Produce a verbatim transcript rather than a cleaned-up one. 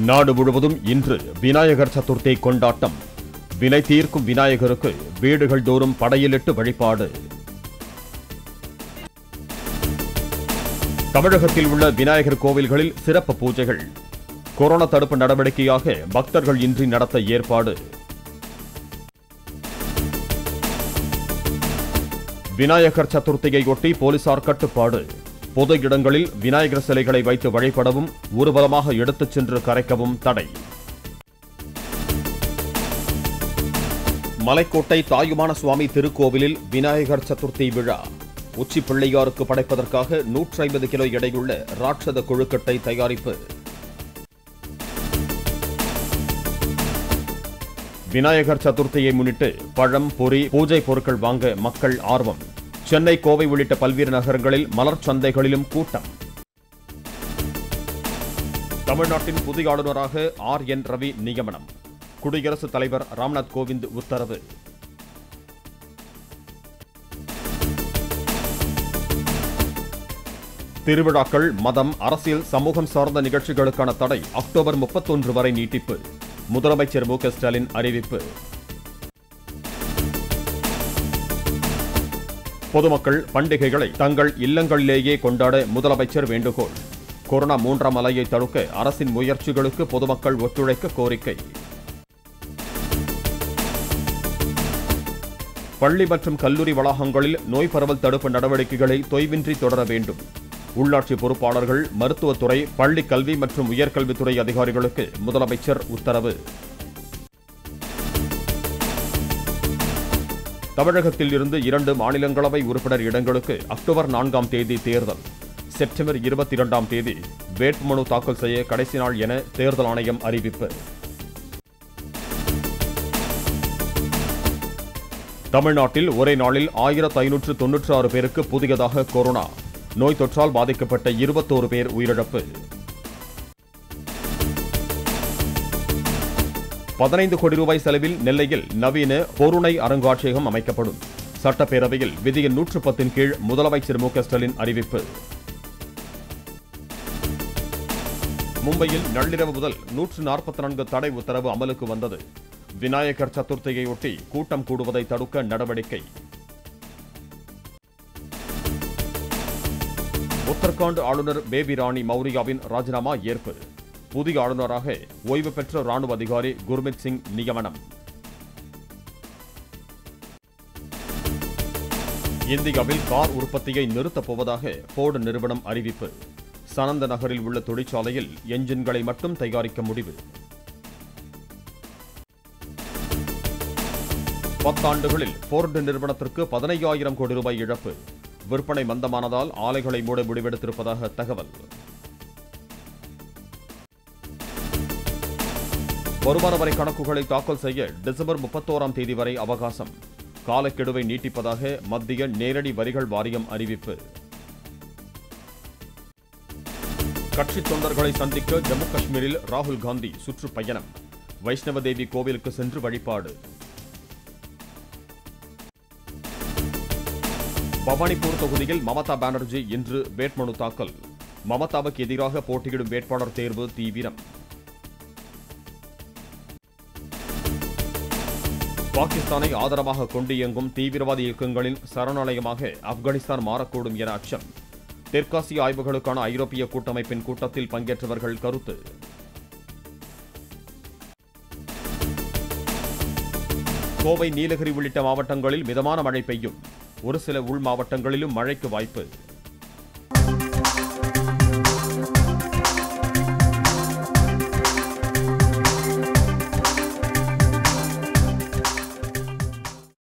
நாடு முழுவதும் இன்று விநாயகர் சதுர்த்தி கொண்டாட்டம். வினை தீர்க்கும் விநாயகருக்கு வீடுகள் தோறும் படையலிட்டு வழிபாடு. தமிழகத்தில் உள்ள விநாயகர் கோவில்களில் சிறப்பு பூஜைகள். கொரோனா தடுப்பு நடவடிக்கையாக பக்தர்கள் இன்றி நடத்த ஏற்பாடு. விநாயகர் சதுர்த்தியையொட்டி போலீசார் கட்டுப்பாடு. பொது இடங்களில் விநாயகர் சிலைகளை வைத்து வழிபடவும் ஊர்வலமாக எடுத்துச் சென்று கரைக்கவும் தடை. மலைக்கோட்டை தாயுமான சுவாமி திருக்கோவிலில் விநாயகர் சதுர்த்தி விழா. உச்சி பிள்ளையாருக்கு படைப்பதற்காக நூற்றி ஐம்பது கிலோ எடையுள்ள ராட்சத கொழுக்கட்டை தயாரிப்பு. விநாயகர் சதுர்த்தியை முன்னிட்டு பழம், பொரி, பூஜை பொருட்கள் வாங்க மக்கள் ஆர்வம். சென்னை, கோவை உள்ளிட்ட பல்வேறு நகரங்களில் மலர் சந்தைகளிலும் கூட்டம். தமிழ்நாட்டின் புதிய ஆளுநராக ஆர் என் ரவி நியமனம். குடியரசுத் தலைவர் ராம்நாத் கோவிந்த் உத்தரவு. திருவிழாக்கள், மதம், அரசியல், சமூகம் சார்ந்த நிகழ்ச்சிகளுக்கான தடை அக்டோபர் முப்பத்தொன்று வரை நீட்டிப்பு. முதலமைச்சர் மு க ஸ்டாலின் அறிவிப்பு. பொதுமக்கள் பண்டிகைகளை தங்கள் இல்லங்களிலேயே கொண்டாட முதலமைச்சர் வேண்டுகோள். கொரோனா மூன்றாம் அலையை தடுக்க அரசின் முயற்சிகளுக்கு பொதுமக்கள் ஒத்துழைக்க கோரிக்கை. பள்ளி மற்றும் கல்லூரி வளாகங்களில் நோய் பரவல் தடுப்பு நடவடிக்கைகளை தொய்வின்றி தொடர வேண்டும். உள்ளாட்சி பொறுப்பாளர்கள், மருத்துவத்துறை, பள்ளி கல்வி மற்றும் உயர்கல்வித்துறை அதிகாரிகளுக்கு முதலமைச்சர் உத்தரவு. தமிழகத்தில் இருந்து இரண்டு மாநிலங்களவை உறுப்பினர் இடங்களுக்கு அக்டோபர் நான்காம் தேதி தேர்தல். செப்டம்பர் இருபத்தி இரண்டாம் தேதி வேட்புமனு தாக்கல் செய்ய கடைசி நாள் என தேர்தல் ஆணையம் அறிவிப்பு. தமிழ்நாட்டில் ஒரே நாளில் ஆயிரத்து ஐநூற்று தொன்னூற்று ஆறு பேருக்கு புதியதாக கொரோனா. நோய் தொற்றால் பாதிக்கப்பட்ட இருபத்தோரு பேர் உயிரிழப்பு. பதினைந்து கோடி ரூபாய் செலவில் நெல்லையில் நவீன பொருணை அருங்காட்சியகம் அமைக்கப்படும். சட்டப்பேரவையில் விதியின் நூற்று பத்தின் கீழ் முதலமைச்சர் மு க ஸ்டாலின் அறிவிப்பு. மும்பையில் நள்ளிரவு முதல் நூற்று நாற்பத்தி நான்கு தடை உத்தரவு அமலுக்கு வந்தது. விநாயகர் சதுர்த்தியையொட்டி கூட்டம் கூடுவதை தடுக்க நடவடிக்கை. உத்தரகாண்ட் ஆளுநர் பேபி ராணி மௌரியாவின் ராஜினாமா ஏற்பு. புதிய ஆளுநராக ஓய்வு பெற்ற ராணுவ அதிகாரி குர்மித் சிங் நியமனம். இந்தியாவில் கார் உற்பத்தியை நிறுத்தப் போவதாக போர்டு நிறுவனம் அறிவிப்பு. சனந்த நகரில் உள்ள தொழிற்சாலையில் என்ஜின்களை மட்டும் தயாரிக்க முடிவு. பத்தாண்டுகளில் போர்டு நிறுவனத்திற்கு பதினையாயிரம் கோடி ரூபாய் இழப்பு. விற்பனை மந்தமானதால் ஆலைகளை மூட முடிவெடுத்திருப்பதாக தகவல். வருமான வரி கணக்குகளை தாக்கல் செய்ய டிசம்பர் முப்பத்தோராம் தேதி வரை அவகாசம். காலக்கெடுவை நீட்டிப்பதாக மத்திய நேரடி வரிகள் வாரியம் அறிவிப்பு. கட்சி தொண்டர்களை சந்திக்க ஜம்மு காஷ்மீரில் ராகுல் காந்தி சுற்றுப்பயணம். வைஷ்ணவ தேவி கோவிலுக்கு சென்று வழிபாடு. பவானிபூர் தொகுதியில் மமதா பானர்ஜி இன்று வேட்புமனு தாக்கல். மமதாவுக்கு எதிராக போட்டியிடும் வேட்பாளர் தேர்வு தீவிரம். பாகிஸ்தானை ஆதரவாக கொண்டு இயங்கும் தீவிரவாத இயக்கங்களின் சரணாலயமாக ஆப்கானிஸ்தான் மாறக்கூடும் என அச்சம். தெற்காசிய ஆய்வுகளுக்கான ஐரோப்பிய கூட்டமைப்பின் கூட்டத்தில் பங்கேற்றவர்கள் கருத்து. கோவை, நீலகிரி உள்ளிட்ட மாவட்டங்களில் மிதமான மழை பெய்யும். ஒரு சில உள் மாவட்டங்களிலும் மழைக்கு வாய்ப்பு.